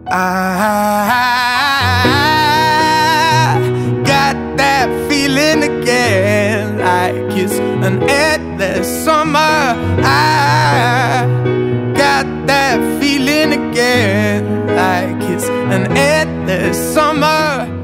I got that feeling again, like it's an endless summer. I got that feeling again, like it's an endless summer.